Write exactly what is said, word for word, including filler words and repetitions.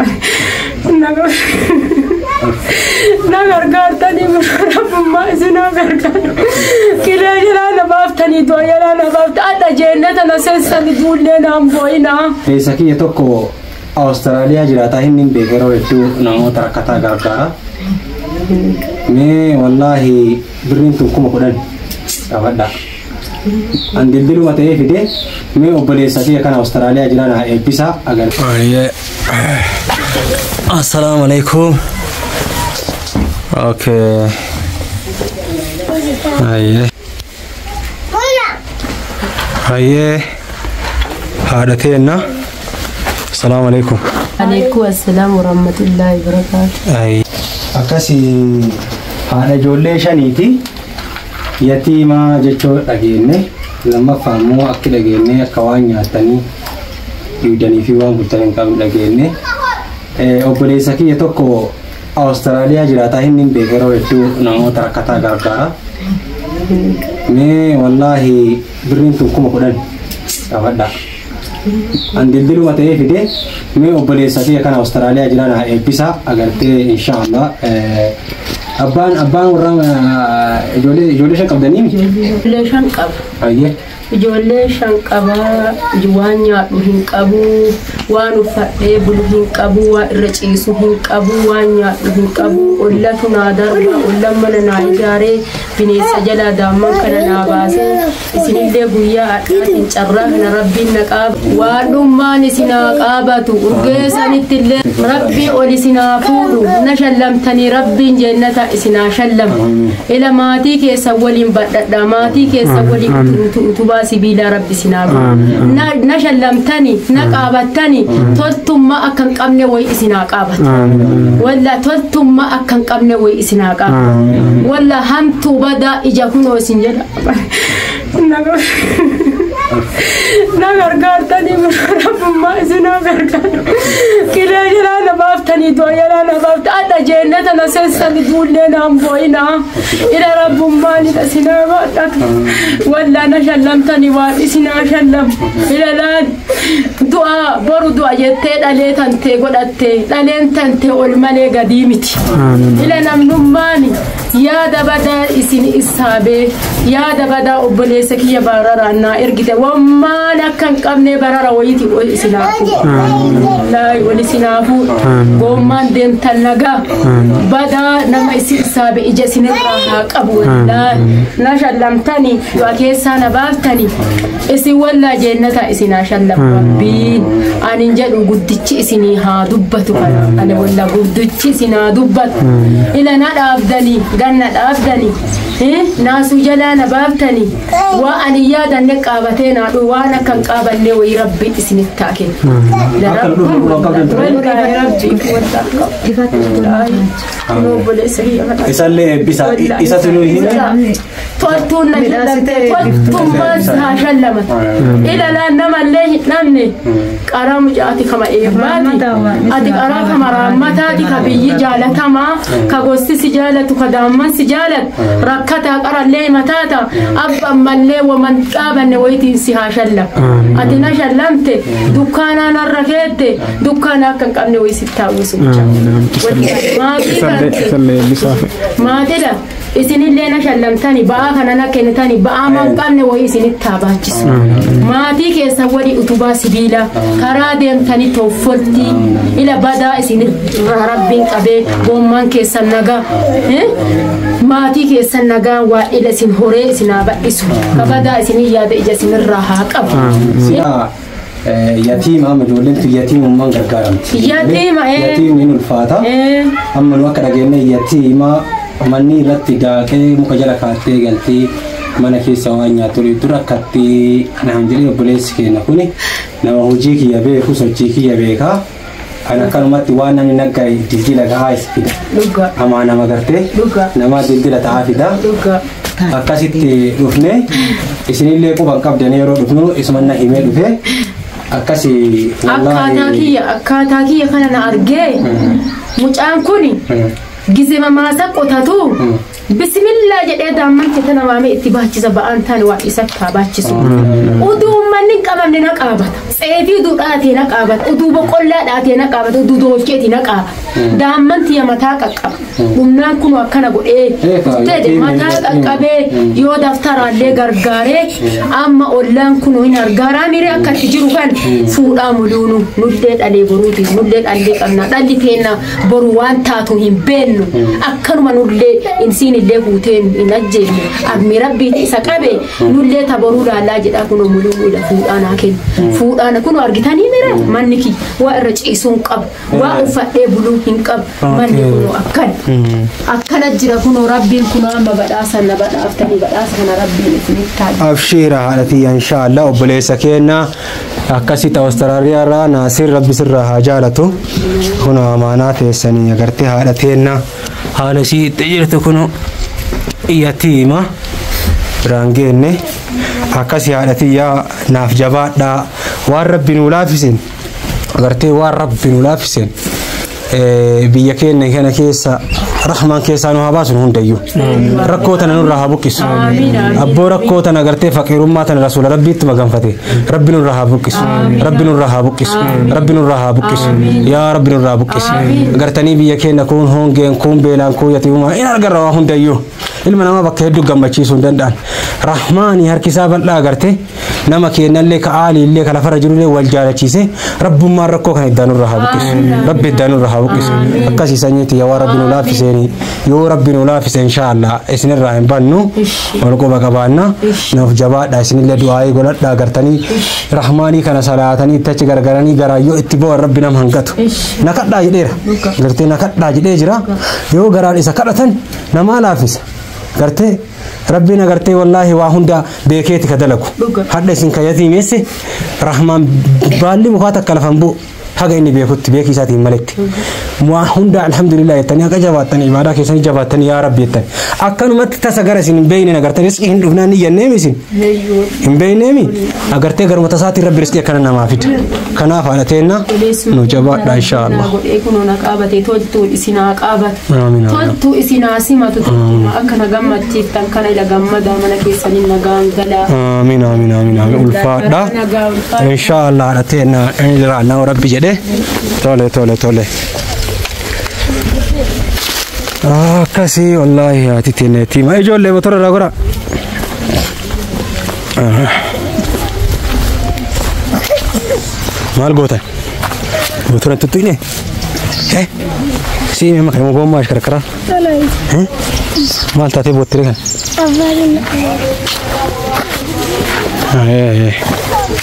nagar nagar gartani musharraf ma isina gargan kile jala nabaftani do yala nabaft ada jannata nassan dulle nam boina esaki yetoko Australia jirata hinnin begero etu namo tarakata gargara me wallahi birintu kuma kudan awada andil dilu mate fide me obole saki kan Australia jirana ebisa agar aye assalamu alaikum okay aye aye hadatena assalamu alaikum alaikum assalam wa rahmatullahi wa barakatuh aye akasi hada jolle shaniti yatima jecho dagenne lama famu akki dagenne akawanya tani yudani fi wa mutanen kam dagenne e obole saki yetoko Australia jirata hinnin begero etu namo tarakata gargara me wallahi birintu kuma kudan awada andil dilu mate fide me obole saki kan Australia jirana ebisa agarte inshallah Abang abang orang jole jole shan kabdani jole shan kab aye jole shan kaba juwanya duhin kabu wanu fadde bulhin kabu wa racisu hin kabu wanya duhin kabu ullatu nadar ullamana na ijare bini sajala da man kana na base isinille guya atin charrah na rabbin naqab wa dumman sina qabatu urgesanitille rabbi olisina fudu nashallamtani rabbin jannata isina shallam ila mati ke sawalin badda mati ke sawalin tuba sibila rabbi sinabu na na shallamtani na qabatani tottumma akan qabne way isina qabat walla tottumma akan qabne way isina qabat walla hamtu bada ijakuno sinjada nagar nagar gartani musharraf ma isina gargan kile jala nabaftani do yala nabaft ada jannata nassan dulle nam boina ila rabbum mali tasina badak walla nashallamtani wa isina shallam ila la du'a boru du'a yette dale tante godatte dalen tante ol male gadimiti ila namnum mani ya dabada isini isabe ya dabada obole sakiya barara na irgite wamma nakan qabne barara wayiti o isinafu la wali sinafu gomman dem talaga bada nama isi isabe ije sinira qabu la na shallamtani wa kesa na baftani isi walla jannata isina shallam rabbi anin jadu guddichi isini ha dubbatu kana ana walla guddichi isina dubbat ila na afdali ganna afdali eh nasu jala na baftani wa aniyada ne qabatena do wana kan qaballe wa rabbi isni takin la rabbi no bole sahiya isalle bisa isatunu hina totun najlante totum mas ha shallamat ila la namalle namne qaram jaati kama ibadi adi qara kama rammatati kabiyi jalatama ka gosti sijalatu kadamman sijalat rakata qaralle matata abba malle wa man qabane wayti siha shallam adi na shallamte dukana narakete dukana kan qabne way sitta wusu ma tida isinille na shallamtani ba kana na kenetani ba man qabne way isinit tabachis mati ke sawadi utuba sibila karadem tani tawfolti ila bada isinit rabbin qabe gomman ke sanaga eh mati ke sanaga wa ila sin hore sinaba isu kabada isini yada ija sin raha qab يتيم أم جولنت يتيم من غرغرم يتيم يتيم من الفاتا أم الوقت رجعنا يتيم مني رتجا كي مكجلا كاتي قلتي mana kisa wanya tuli turakati na hanjili obulesi ke na kuni na wahujiki ya be kusochiki ya be ka ana kalmati wana ni nagai dildila ga haispida duga amana magarte duga nama dildila taafida duga akasiti rufne isinille ko bankab danero rufno ismanna hime dufe akasi wallahi akataki akataki kana na arge mucaan kuni gizema masa qotatu بسم الله جد دامن كتنا ما مي اتباعي زبان تاني وإسك كاباتي سو ودو من نقابم نقابت سيفي دو داتي نقابت ودو بقول لا داتي نقابت ودو دوشكتي نقابت دامن تيا متاك أقاب دمنا كنوا كنا بقول إيه تد متاك أقابه يو دفتر على غرغارة أما أولان كنوا هنا غرغارة ميري أكتجرو كان فودا ملونو نودت على برودي نودت على كنا دالي تينا بروان تاتو هم بينو أكنو ما نودت إنسين اللي هوتين إنجيل أمي ربي سكابه نودت تبرود على جد أكنو ملونو لا فودا ناكين فودا نكونوا أرجتاني ميرا مانكي وأرج إسون كاب وأفعل بلو هنكاب مانكي كنوا أكن أكن أجرا كنوا ربي كنوا ما بدأسا نبدأ أفتني بدأسا ربي نفني أبشر حالتي إن شاء الله وبليس كنا أكاسي تأستراليا را ناصر ربي سر حاجالته كنا أمانات السنية قرتي حالتنا حالسي تجرت كنوا يتيمة رانجيني أكاسي حالتي يا ناف جبات دا والرب نولافسين قرتي والرب نولافسين بيكين هنا كيسا رحمن كيسا نواباسون هنديو ركوتنا نورها بوكيس أبو ركوتنا قرتي فقير أمتنا رسول ربي تبغم فتي ربي نورها بوكيس ربي نورها بوكيس ربي نورها بوكيس يا ربي نورها بوكيس قرتني بيكين نكون هونجين كون بيلان كون يتيوما إن الجرا هنديو ilma nama bakka hedduu gammachiisuu danda'an rahmaani harkisaa bal'aa agartee nama kennallee ka'aali illee kala fara jirullee wal jaalachiise rabbummaan rakkoo kan iddaan irraa buqqisu rabbi iddaan irraa buqqisu akkasii sanyiiti yaa rabbi nu laafiseen yoo rabbi nu laafise inshallah isinirraa hin bannu wal qoba qabaanna nuuf jabaadha isinillee du'aa'ii godhadhaa agartanii rahmaanii kana salaatanii itti gargaranii garaayyoo itti bo'an rabbi nam hangatu nakadhaa jedheera gartee nakadhaa jedhee jira yoo garaan isa kadhatan nama laafisa قرتي ربنا قرتي والله واهندا بيكيتك دلكو هذا سين كياتي ميسي رحمن بالي مخاطك كلفنبو حاجة إني بيكوت بيكي ساتي ملكت واهندا الحمد لله يتني هكذا جواتني ما راك يسني جواتني يا رب يتني أكنو ما تتساقر سين بيننا قرتي رزقي هندو فناني ينامي سين هم بينامي أقرتي قر متساتي رب رزقي كنا ما فيت كنا فعلتنا نجبا إن شاء الله يكونوا نقابتي تولتو إسنا قابت تولتو إسنا سيما تولتو أكنا جمّد تيفتن كنا إلى جمّد أمنا كيسني نجام جلا آمين آمين آمين آمين الفادا إن شاء الله علتنا إن رأنا وربي جده تولى تولى تولى آه كسي والله يا تيتي ما يجول لي بطر راغورا مال غوتا بطر انت تيني ايه سي ما كان مو ما اشكر كرا ها مال تاتي بوتري كان ايه ايه